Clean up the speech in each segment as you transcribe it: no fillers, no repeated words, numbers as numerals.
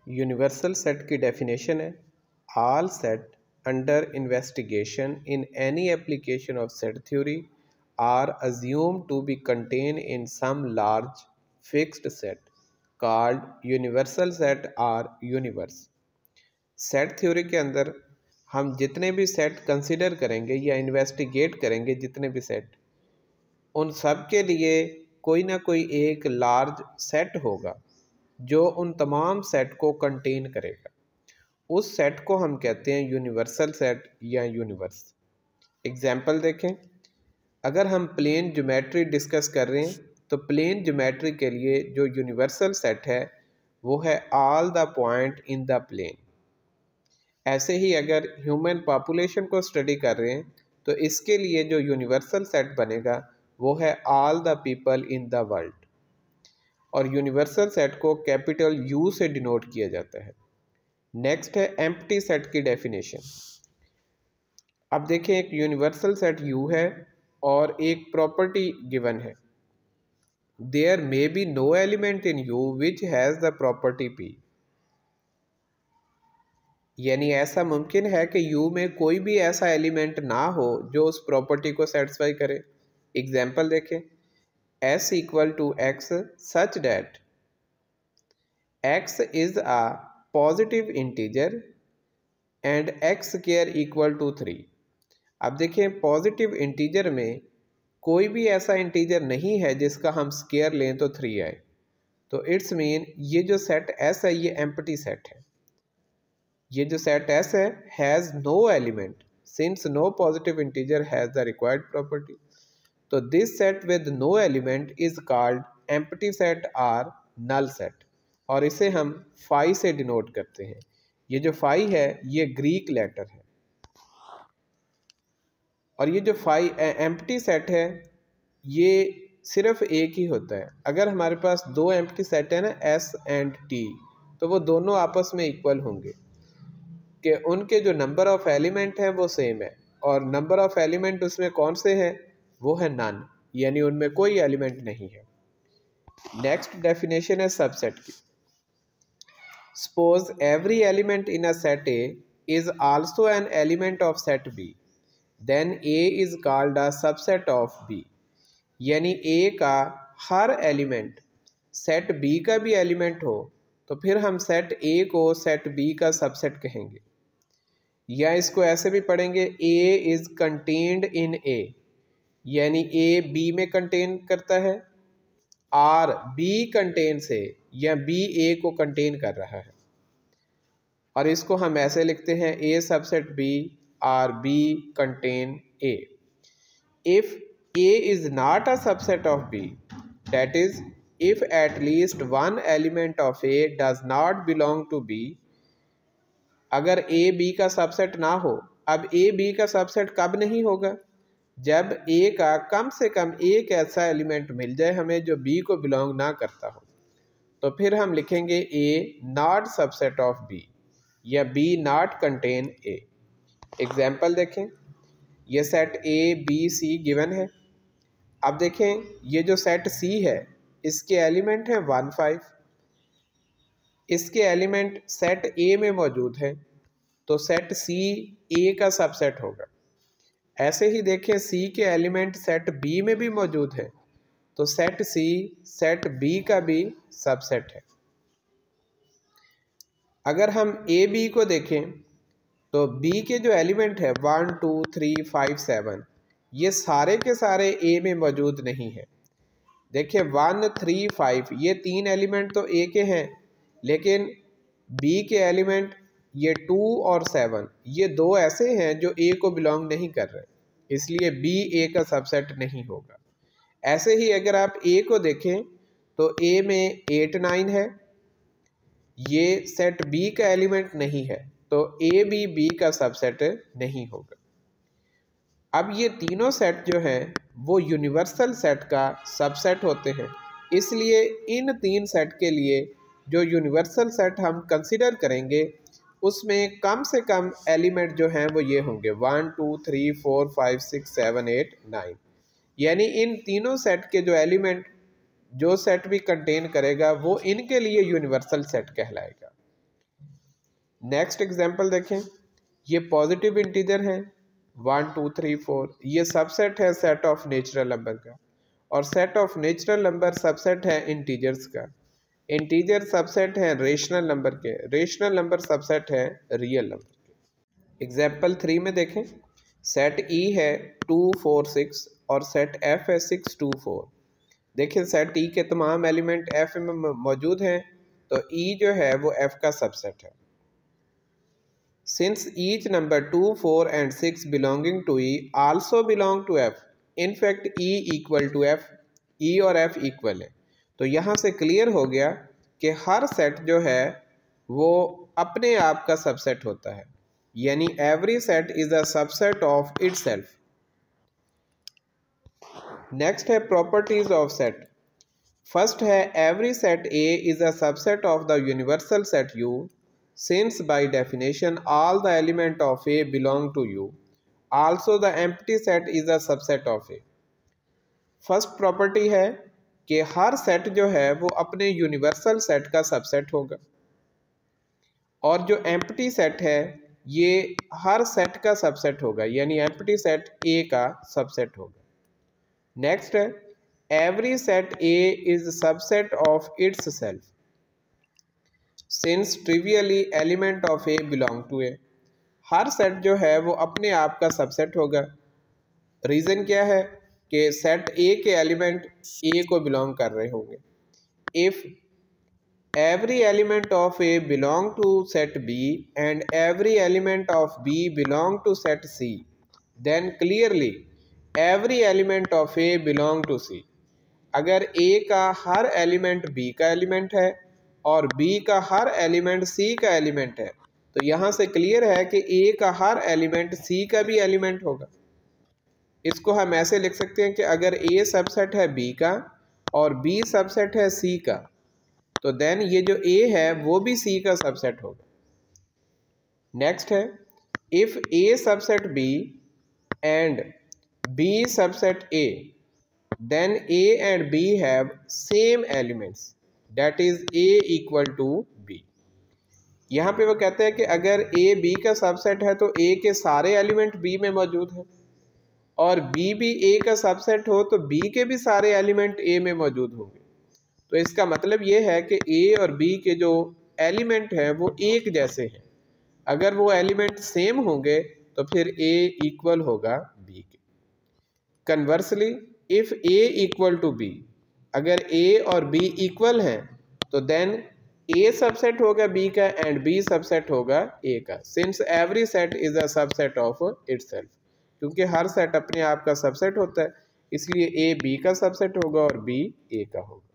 Universal set की definition है all set under investigation in any application of set theory are assumed to be contained in some large fixed set called universal set or universe। Set theory के अंदर हम जितने भी set consider करेंगे या investigate करेंगे, जितने भी सेट, उन सब के लिए कोई ना कोई एक लार्ज सेट होगा जो उन तमाम सेट को कंटेन करेगा। उस सेट को हम कहते हैं यूनिवर्सल सेट या यूनिवर्स। एग्जाम्पल देखें, अगर हम प्लेन ज्योमेट्री डिस्कस कर रहे हैं तो प्लेन ज्योमेट्री के लिए जो यूनिवर्सल सेट है वो है all the point in the plane. ऐसे ही अगर ह्यूमन पॉपुलेशन को स्टडी कर रहे हैं तो इसके लिए जो यूनिवर्सल सेट बनेगा वो है all the people in the world, और यूनिवर्सल सेट को कैपिटल यू से डिनोट किया जाता है। नेक्स्ट है एम्प्टी सेट की डेफिनेशन। अब देखें, एक यूनिवर्सल सेट यू है और एक प्रॉपर्टी गिवन है, there may be no element in U which has the property P. यानी ऐसा मुमकिन है कि यू में कोई भी ऐसा एलिमेंट ना हो जो उस प्रॉपर्टी को सेटिस्फाई करे। एग्जाम्पल देखें, s equal to x such that x is a positive integer and x square equal to 3। अब देखें, पॉजिटिव इंटीजर में कोई भी ऐसा इंटीजर नहीं है जिसका हम स्क्वायर लें तो 3 आए, तो इट्स मीन ये जो सेट s है ये एम्प्टी सेट है। ये जो सेट s है has no element since no positive integer has the required property. तो this set with no element is called empty set और नल सेट, और इसे हम फाई से डिनोट करते हैं। ये जो फाई है ये ग्रीक लेटर है, और ये जो फाई एम्प्टी सेट है ये सिर्फ एक ही होता है। अगर हमारे पास दो एम्प्टी सेट है ना एस एंड टी, तो वो दोनों आपस में इक्वल होंगे कि उनके जो नंबर ऑफ एलिमेंट हैं वो सेम है, और नंबर ऑफ एलिमेंट उसमें कौन से हैं, वो है नन, यानी उनमें कोई एलिमेंट नहीं है। नेक्स्ट डेफिनेशन है सबसेट की। Suppose every element in a set A is also an element of set B, then A is called a subset of B. यानी ए का हर एलिमेंट सेट बी का भी एलिमेंट हो तो फिर हम सेट ए को सेट बी का सबसेट कहेंगे, या इसको ऐसे भी पढ़ेंगे, ए इज कंटेन्ड इन ए, यानी ए बी में कंटेन करता है, आर बी कंटेन से, या बी ए को कंटेन कर रहा है। और इसको हम ऐसे लिखते हैं, A subset B or B contain A. If A is not a subset of B, that is if at least one element of A does not belong to B. अगर ए बी का subset ना हो, अब A B का subset कब नहीं होगा, जब ए का कम से कम एक ऐसा एलिमेंट मिल जाए हमें जो बी को बिलोंग ना करता हो, तो फिर हम लिखेंगे A not subset of B, या B not contain A. Example देखें, ये set A B C given है। अब देखें, ये जो सेट सी है इसके एलिमेंट हैं 1 5, इसके एलिमेंट सेट ए में मौजूद है, तो सेट सी ए का सबसेट होगा। ऐसे ही देखें, सी के एलिमेंट सेट बी में भी मौजूद है, तो सेट सी सेट बी का भी सबसेट है। अगर हम ए बी को देखें तो बी के जो एलिमेंट है 1 2 3 5 7, ये सारे के सारे ए में मौजूद नहीं है। देखिए 1 3 5 ये 3 एलिमेंट तो ए के हैं, लेकिन बी के एलिमेंट ये 2 और 7 ये दो ऐसे हैं जो ए को बिलोंग नहीं कर रहे, इसलिए बी ए का सबसेट नहीं होगा। ऐसे ही अगर आप ए को देखें तो ए में 8 9 है, ये सेट बी का एलिमेंट नहीं है, तो ए भी बी का सबसेट नहीं होगा। अब ये तीनों सेट जो हैं वो यूनिवर्सल सेट का सबसेट होते हैं, इसलिए इन तीन सेट के लिए जो यूनिवर्सल सेट हम कंसिडर करेंगे उसमें कम से कम एलिमेंट जो हैं वो ये होंगे 1 2 3 4 5 6 7 8 9, यानी इन तीनों सेट के जो एलिमेंट जो सेट भी कंटेन करेगा वो इनके लिए यूनिवर्सल सेट कहलाएगा। नेक्स्ट एग्जांपल देखें, ये पॉजिटिव इंटीजर हैं 1 2 3 4, ये सबसेट है सेट ऑफ नेचुरल नंबर का, और set of natural number subset है इंटीजर्स का। इंटीजर सबसेट है रेशनल नंबर के, रेशनल नंबर सबसेट है रियल नंबर के। एग्जाम्पल 3 में देखें, सेट ई है 2 4 6 और सेट एफ है 6 2 4। देखिए सेट ई के तमाम एलिमेंट एफ में मौजूद हैं, तो ई जो है वो एफ का सबसेट है। Since each number 2, 4 and 6 belonging to E also belong to F, in fact E equal to F, E और F इक्वल है। तो यहाँ से क्लियर हो गया कि हर सेट जो है वो अपने आप का सबसेट होता है, यानी every set is a subset of itself. Next है प्रॉपर्टीज ऑफ सेट। फर्स्ट है every set A is a subset of the universal set U, since by definition all the element of A belong to U, also the empty set is a subset of A। First property है कि हर सेट जो है वो अपने universal set का subset होगा, और जो एम्प्टी सेट है ये हर सेट का सबसेट होगा, यानी एम्प्टी सेट A का सबसेट होगा। नेक्स्ट है every set A is subset of itself, since trivially element of A belong to A. हर सेट जो है वो अपने आप का सबसेट होगा। रीज़न क्या है कि सेट ए के एलिमेंट ए को बिलोंग कर रहे होंगे। If every element of A belong to set B and every element of B belong to set C, then clearly every element of A belong to C. अगर A का हर element B का element है और B का हर element C का element है, तो यहाँ से क्लियर है कि A का हर एलिमेंट C का भी एलिमेंट होगा। इसको हम ऐसे लिख सकते हैं कि अगर A सबसेट है B का और B सबसेट है C का, तो देन ये जो A है वो भी C का सबसेट होगा। नेक्स्ट है if A subset B and B subset A, then A and B have same elements, that is A equal to B। यहाँ पे वो कहते हैं कि अगर A B का सबसेट है तो A के सारे एलिमेंट B में मौजूद हैं, और B भी A का सबसेट हो तो B के भी सारे एलिमेंट A में मौजूद होंगे। तो इसका मतलब ये है कि A और B के जो एलिमेंट हैं वो एक जैसे हैं। अगर वो एलिमेंट सेम होंगे तो फिर A इक्वल होगा B के। Conversely if A equal to B, अगर A और B इक्वल हैं तो देन A सबसेट होगा B का एंड B सबसेट होगा A का, since every set is a subset of itself. क्योंकि हर सेट अपने आप का सबसेट होता है, इसलिए A B का सबसेट होगा और B A का होगा।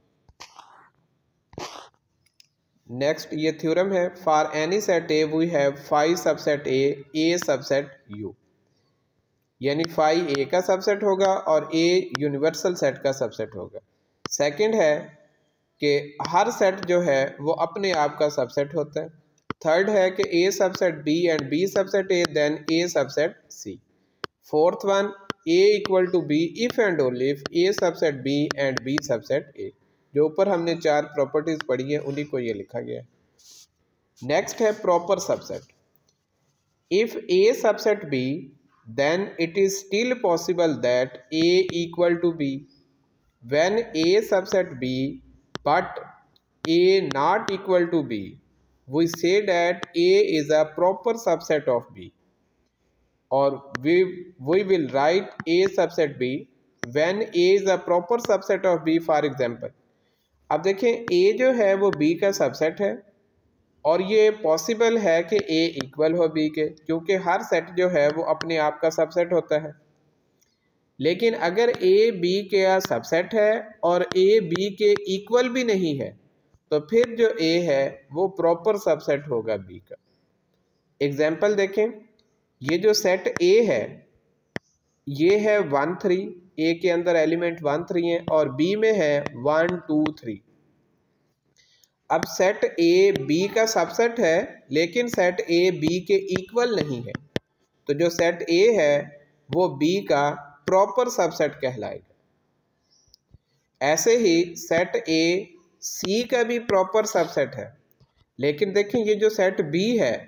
नेक्स्ट ये थ्योरम है, for any set A we have phi subset A subset U, यानी फाई A का सबसेट होगा और A यूनिवर्सल सेट का सबसेट होगा। सेकंड है कि हर सेट जो है वो अपने आप का सबसेट होता है। थर्ड है कि A subset B and B subset A, then A subset C। Fourth one A equal to B if and only if A subset B and B subset A। जो ऊपर हमने 4 प्रॉपर्टीज पढ़ी है उन्हीं को ये लिखा गया है। नेक्स्ट है proper subset. If A subset B, then it is still possible that A equal to B। When A subset B but A not equal to B, we say that A is a proper subset of B, or we will write A subset B when A is a proper subset of B। for example, अब देखें A जो है वो B का subset है, और ये possible है कि A इक्वल हो B के, क्योंकि हर सेट जो है वो अपने आप का सबसेट होता है। लेकिन अगर A B का सबसेट है और A B के इक्वल भी नहीं है, तो फिर जो A है वो प्रॉपर सबसेट होगा B का। एग्जाम्पल देखें, ये जो सेट A है ये है 1 3, A के अंदर एलिमेंट 1 3 है और B में है 1 2 3। अब सेट A B का सबसेट है, लेकिन सेट A B के इक्वल नहीं है, तो जो सेट A है वो B का प्रॉपर सबसेट कहलाएगा। ऐसे ही सेट A C का भी प्रॉपर सबसेट है, लेकिन देखें ये जो सेट B है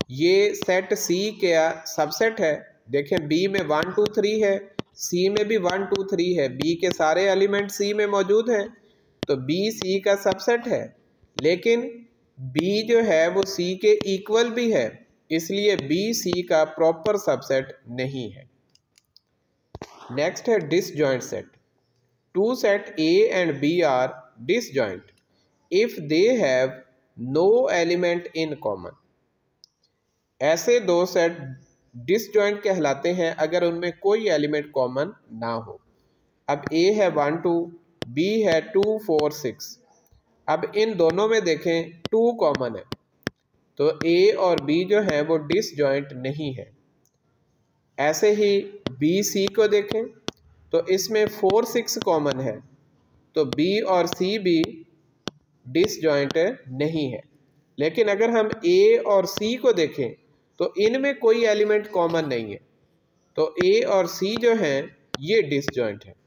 ये सेट सी का सबसेट है। देखें बी में 1 2 3 है, सी में भी 1 2 3 है, बी के सारे एलिमेंट सी में मौजूद हैं, तो बी सी का सबसेट है। लेकिन बी जो है वो सी के इक्वल भी है, इसलिए बी सी का प्रॉपर सबसेट नहीं है। नेक्स्ट है disjoint set. Two set A and B are disjoint if they have no element in common. ऐसे दो सेट डिसजॉइंट कहलाते हैं अगर उनमें कोई एलिमेंट कॉमन ना हो। अब ए है 1 2, बी है 2 4 6। अब इन दोनों में देखें 2 कॉमन है, तो ए और बी जो है वो डिसजॉइंट नहीं है। ऐसे ही बी सी को देखें तो इसमें 4 6 कॉमन है, तो बी और सी भी डिसजॉइंट नहीं है। लेकिन अगर हम ए और सी को देखें तो इनमें कोई एलिमेंट कॉमन नहीं है, तो ए और सी जो हैं ये डिसजॉइंट है।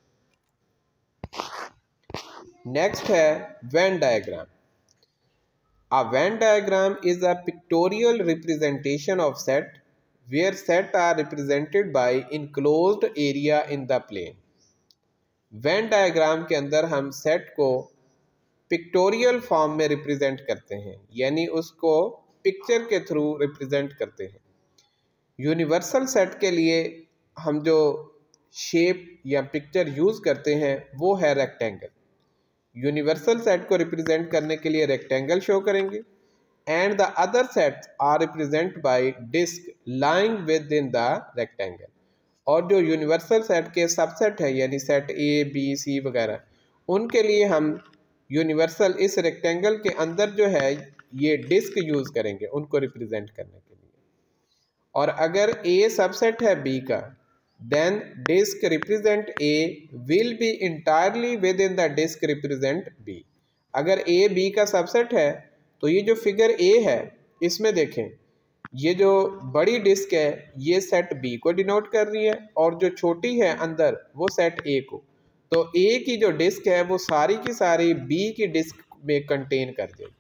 नेक्स्ट है Venn diagram. A Venn diagram is a pictorial representation of set where sets are represented by enclosed area in the plane. Venn diagram के अंदर हम सेट को पिक्टोरियल फॉर्म में रिप्रेजेंट करते हैं, यानी उसको पिक्चर के थ्रू रिप्रेजेंट करते हैं। यूनिवर्सल सेट के लिए हम जो शेप या पिक्चर यूज़ करते हैं वो है रेक्टेंगल। यूनिवर्सल सेट को रिप्रेजेंट करने के लिए रेक्टेंगल शो करेंगे, and the other sets are represent by disk lying within the rectangle. और जो यूनिवर्सल सेट के सबसेट है यानी सेट ए बी सी वगैरह, उनके लिए हम यूनिवर्सल इस रेक्टेंगल के अंदर जो है ये डिस्क यूज़ करेंगे उनको रिप्रेजेंट करने के लिए। और अगर ए सबसेट है बी का, then disk represent A will be entirely within the disk represent B। अगर A B का सबसेट है तो ये जो फिगर A है इसमें देखें, ये जो बड़ी डिस्क है ये सेट B को डिनोट कर रही है और जो छोटी है अंदर वो सेट A को। तो A की जो डिस्क है वो सारी की सारी B की डिस्क में कंटेन कर देगी।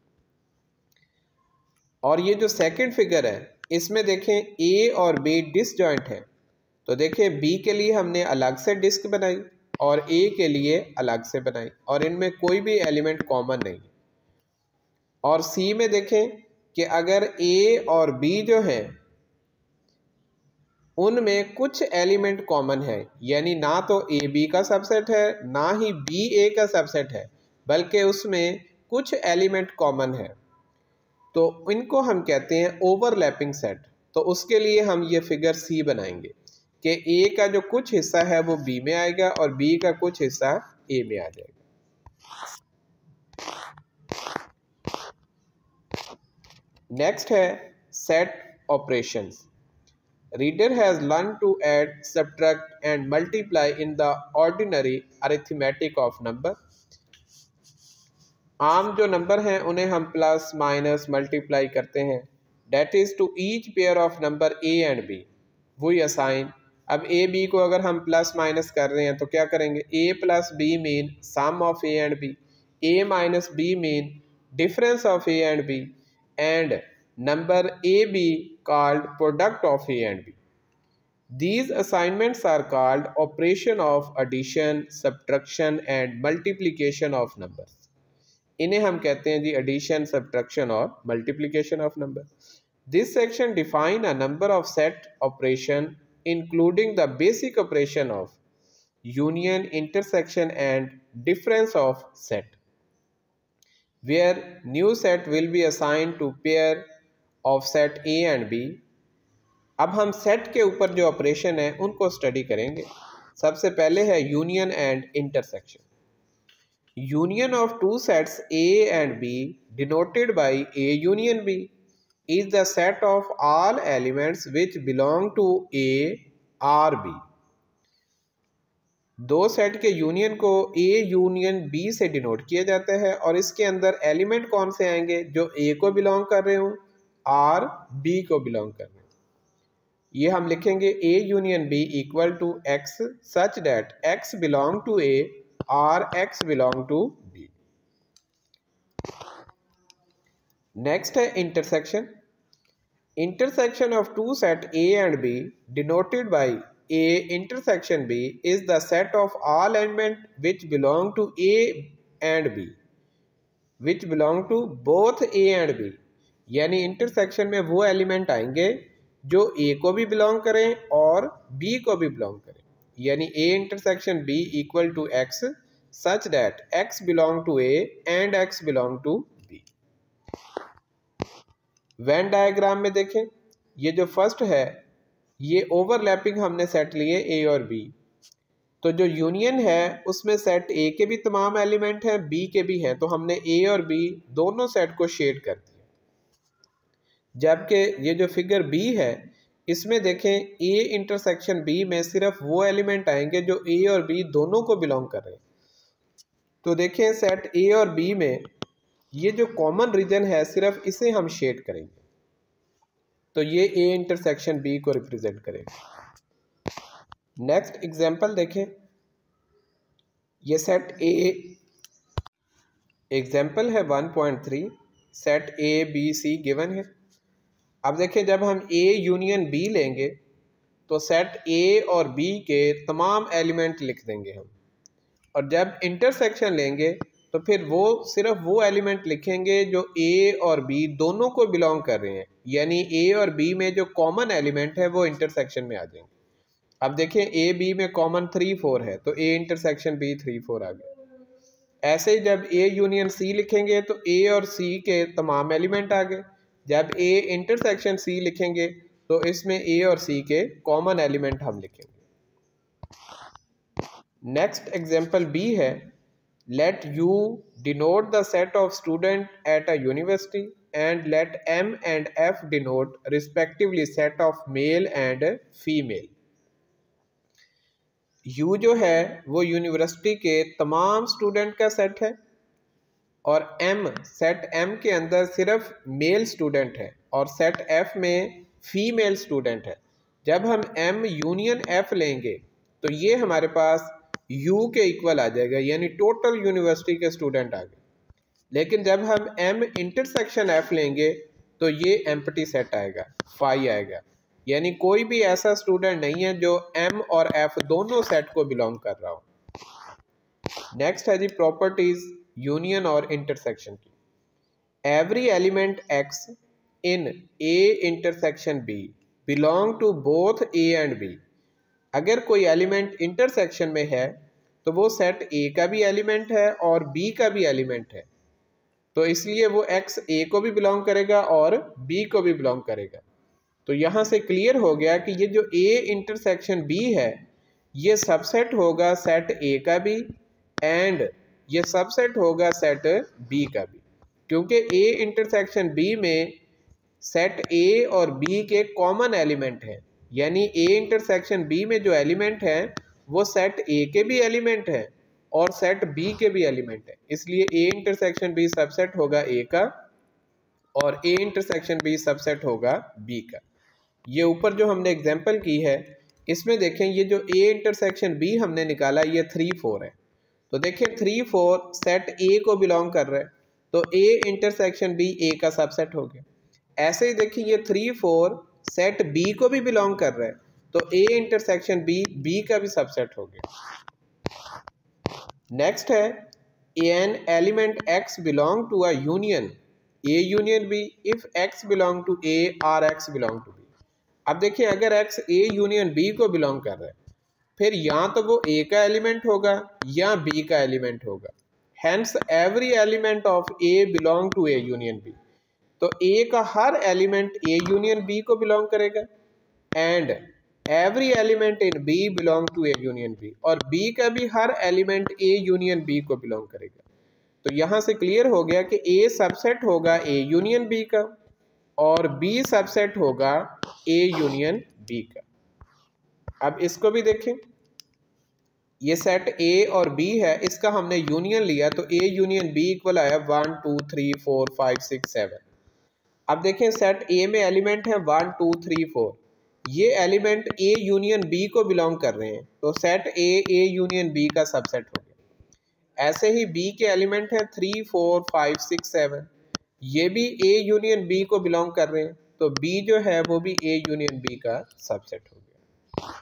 और ये जो सेकंड फिगर है इसमें देखें A और B डिसजॉइंट है, तो देखिए बी के लिए हमने अलग से डिस्क बनाई और ए के लिए अलग से बनाई और इनमें कोई भी एलिमेंट कॉमन नहीं। और सी में देखें कि अगर ए और बी जो हैं उनमें कुछ एलिमेंट कॉमन है, यानी ना तो ए बी का सबसेट है ना ही बी ए का सबसेट है, बल्कि उसमें कुछ एलिमेंट कॉमन है, तो इनको हम कहते हैं ओवरलैपिंग सेट। तो उसके लिए हम ये फिगर सी बनाएंगे कि ए का जो कुछ हिस्सा है वो बी में आएगा और बी का कुछ हिस्सा ए में आ जाएगा। नेक्स्ट है set operations. Reader has learn to add, subtract and multiply in the ordinary arithmetic of number. आम जो नंबर हैं उन्हें हम प्लस माइनस मल्टीप्लाई करते हैं, that is to each pair of number A and B we assign. अब A B को अगर हम प्लस माइनस कर रहे हैं तो क्या करेंगे, A plus B mean sum of A and B, A minus B mean difference of A and B, and number A B called product of A and B. These assignments are called operation of addition, subtraction and multiplication of numbers. इन्हें हम कहते हैं जी addition, subtraction और multiplication of numbers. This section define a number of set operation including the basic operation of union, intersection and difference of set, where new set will be assigned to pair of set A and B. अब हम set के ऊपर जो operation है उनको study करेंगे। सबसे पहले है union and intersection. Union of two sets A and B denoted by A union B is the set of all elements which belong to A or B. दो सेट के यूनियन को A union B से denote किया जाता है और इसके अंदर एलिमेंट कौन से आएंगे, जो ए को बिलोंग कर रहे हों, आर बी को बिलोंग कर रहे हैं। ये हम लिखेंगे A union B equal to X such that X belong to A और X belong to B. Next है intersection. Intersection of two set A and B denoted by A intersection B is the set of all elements which belong to A and B, which belong to both A and B। यानी intersection में वो element आएंगे जो A को भी belong करें और B को भी बिलोंग करें। यानी A intersection B equal to X such that X belong to A and X belong to B। Venn diagram में देखें, ये जो फर्स्ट है ये ओवरलैपिंग हमने सेट लिए A और B, तो जो यूनियन है उसमें सेट A के भी तमाम एलिमेंट हैं, B के भी हैं, तो हमने A और B दोनों सेट को शेड कर दिया। जबकि ये जो फिगर B है इसमें देखें A इंटरसेक्शन B में सिर्फ वो एलिमेंट आएंगे जो A और B दोनों को बिलोंग कर रहे हैं। तो देखें सेट A और B में ये जो कॉमन रीजन है सिर्फ इसे हम शेड करेंगे, तो ये A इंटरसेक्शन B को रिप्रेजेंट करेगा। नेक्स्ट एग्जांपल देखें, ये सेट A एग्जांपल है 1.3, set A B C given है। अब देखें जब हम A यूनियन B लेंगे तो सेट A और B के तमाम एलिमेंट लिख देंगे हम, और जब इंटरसेक्शन लेंगे तो फिर वो सिर्फ वो एलिमेंट लिखेंगे जो A और B दोनों को बिलोंग कर रहे हैं। यानी A और B में जो कॉमन एलिमेंट है वो इंटरसेक्शन में आ जाएंगे। अब देखें A B में कॉमन 3 4 है तो A इंटरसेक्शन B 3 4 आ गया। ऐसे ही जब A यूनियन C लिखेंगे तो A और C के तमाम एलिमेंट आ गए। जब A इंटरसेक्शन C लिखेंगे तो इसमें A और C के कॉमन एलिमेंट हम लिखेंगे। नेक्स्ट एग्जांपल B है, let U denote the set of student at a university and let M and F denote respectively set of male and female. U जो है वो यूनिवर्सिटी के तमाम स्टूडेंट का सेट है और M सेट M के अंदर सिर्फ मेल स्टूडेंट है और सेट F में फीमेल स्टूडेंट है। जब हम M यूनियन F लेंगे तो ये हमारे पास U के इक्वल आ जाएगा, यानी टोटल यूनिवर्सिटी के स्टूडेंट आ गए। लेकिन जब हम M इंटरसेक्शन F लेंगे तो ये एम्प्टी सेट आएगा, फाई आएगा, यानी कोई भी ऐसा स्टूडेंट नहीं है जो M और F दोनों सेट को बिलोंग कर रहा हो। नेक्स्ट है जी प्रॉपर्टीज यूनियन और इंटरसेक्शन की। Every element X in A intersection B belong to both A and B। अगर कोई एलिमेंट इंटरसेक्शन में है तो वो सेट A का भी एलिमेंट है और B का भी एलिमेंट है, तो इसलिए वो X A को भी बिलोंग करेगा और B को भी बिलोंग करेगा। तो यहाँ से क्लियर हो गया कि ये जो A इंटरसेक्शन B है ये सबसेट होगा सेट A का भी एंड ये सबसेट होगा सेट B का भी, क्योंकि A इंटरसेक्शन B में सेट A और B के कॉमन एलिमेंट हैं। यानी A इंटरसेक्शन B में जो एलिमेंट हैं वो सेट A के भी एलिमेंट हैं और सेट B के भी एलिमेंट हैं, इसलिए A इंटरसेक्शन B सबसेट होगा A का और A इंटरसेक्शन B सबसेट होगा B का। ये ऊपर जो हमने एग्जांपल की है इसमें देखें ये जो A इंटरसेक्शन B हमने निकाला ये 3 4 है, तो देखें 3 4 सेट A को बिलोंग कर रहा है तो A इंटरसेक्शन B A का सबसेट हो गया। ऐसे ही देखिए ये 3 4 सेट B को भी बिलोंग कर रहा है तो A इंटरसेक्शन B B का भी सबसेट हो गया। नेक्स्ट है an element X belong to a union A union B if X belong to A और X बिलोंग टू B। अब देखिए अगर X A यूनियन B को बिलोंग कर रहा है फिर या तो वो A का एलिमेंट होगा या B का एलिमेंट होगा। Hence every element of A belong to A union B, तो A का हर एलिमेंट A यूनियन B को बिलोंग करेगा and every element in B belong to A union B, और B का भी हर एलिमेंट A यूनियन B को बिलोंग करेगा। तो यहाँ से क्लियर हो गया कि A सबसेट होगा A यूनियन B का और B सबसेट होगा A यूनियन B का। अब इसको भी देखें, ये सेट A और B है, इसका हमने यूनियन लिया तो A यूनियन B इक्वल आया 1 2 3 4 5 6 7। अब देखें सेट A में एलिमेंट है 1 2 3 4, ये एलिमेंट A यूनियन B को बिलोंग कर रहे हैं तो सेट A यूनियन B का सबसेट हो गया। ऐसे ही B के एलिमेंट हैं 3 4 5 6 7, ये भी A यूनियन B को बिलोंग कर रहे हैं तो बी जो है वो भी ए यूनियन बी का सबसेट हो गया।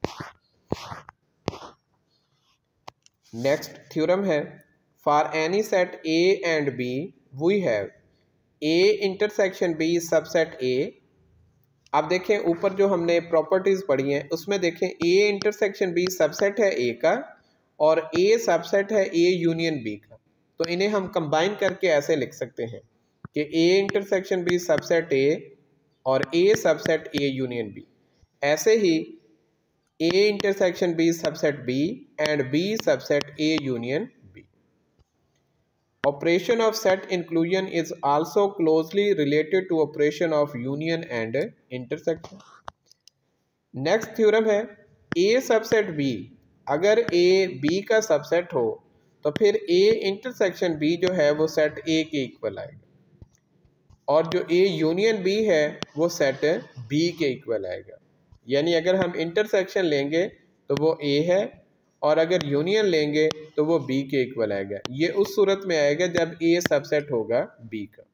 नेक्स्ट थ्योरम है, for any set A and B we have A intersection B subset A. अब देखें ऊपर जो हमने प्रॉपर्टीज पढ़ी हैं उसमें देखें ए इंटरसेक्शन बी सबसेट है ए का और ए सबसेट है ए यूनियन बी का। तो इन्हें हम कंबाइन करके ऐसे लिख सकते हैं कि A intersection B subset A और A subset A union B. ऐसे ही A intersection B subset B and B subset A union B. Operation of set inclusion is also closely related to operation of union and intersection. Next theorem है, A subset B अगर A B का subset हो तो फिर A intersection B जो है वो set A के इक्वल आएगा और जो A यूनियन B है वो सेट B के इक्वल आएगा। यानी अगर हम इंटरसेक्शन लेंगे तो वो A है और अगर यूनियन लेंगे तो वो बी के इक्वल आएगा। ये उस सूरत में आएगा जब ए सबसेट होगा बी का।